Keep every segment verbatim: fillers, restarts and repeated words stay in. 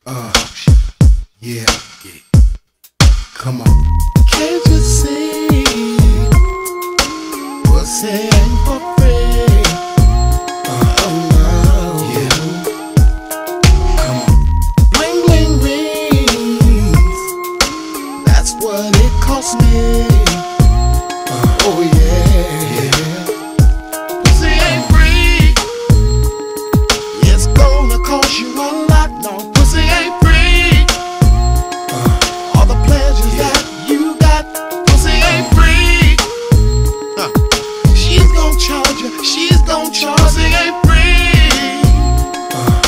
Uh, yeah, yeah. Come on. Can't you see? Pussy ain't for free. Uh, oh no. Yeah. Come on. Bling bling rings. That's what it cost me. Uh, oh yeah. Yeah. Pussy ain't free. It's gonna cost you a lot. No, pussy ain't free. Uh, all the pleasures yeah. that you got, pussy ain't free. Uh, she's gon' charge you, she's gon' charge you. Pussy ain't free. Uh,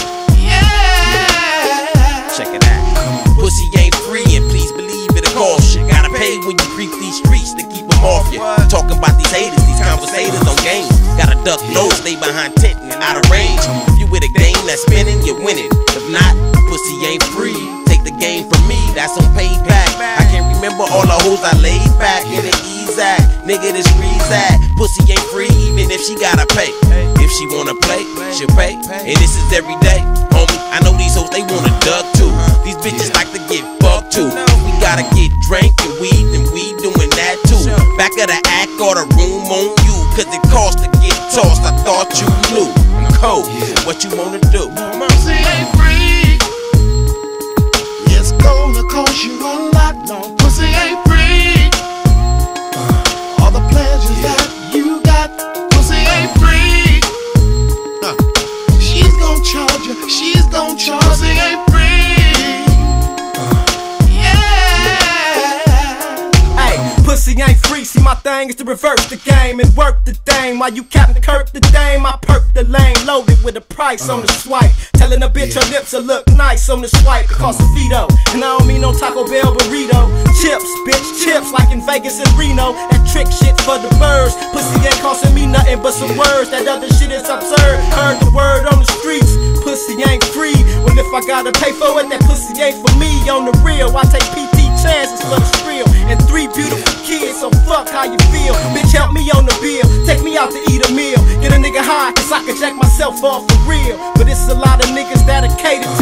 yeah. Check it out. Pussy ain't free, and please believe it'll cost you. Gotta pay when you creep these streets to keep them off you. Talking about these haters, these conversators on games. Gotta duck low, stay behind tent and out of range. If you with a game that's spinning, you're winning. If not, pussy ain't free. Take the game from me, that's on payback. I can't remember all the hoes I laid back in the ease act. Nigga, this freeze at. Pussy ain't free, even if she gotta pay. If she wanna play, she'll pay. And this is every day, homie. I know these hoes, they wanna duck too. These bitches like to get fucked too. We gotta get drink and weed, and we doing that too. Back of the act or the room on you, cause it costs to get tossed. I thought you knew. I'm cold, what you wanna do? Pussy ain't free. It's gonna cost you a lot. No, pussy ain't free. Uh, all the pleasures yeah. that you got, pussy ain't free. Uh, she's gon' charge you, she's gon' charge you. Pussy ain't free. Uh, yeah. Hey, pussy ain't free. See, my thing is to reverse the game and work the thing. While you Captain Kirk the dame, I perk the lane, loaded with a price uh, on the swipe. Telling a bitch yeah. her lips will look nice on the swipe. It costs a Vito, and I don't mean no Taco Bell burrito. Chips, bitch, chips like in Vegas and Reno. That trick shit for the birds. Pussy ain't costing me nothing but some words. That other shit is absurd. Heard the word on the streets. Pussy ain't free. Well, if I gotta pay for it, that pussy ain't for me. On the real, I take P T chances for the thrill. And three beautiful kids, so fuck how you feel. Bitch, help me on the bill. Take me out to eat a meal. Get a nigga high, cause I can jack myself off for real. But it's a lot of niggas that are catered to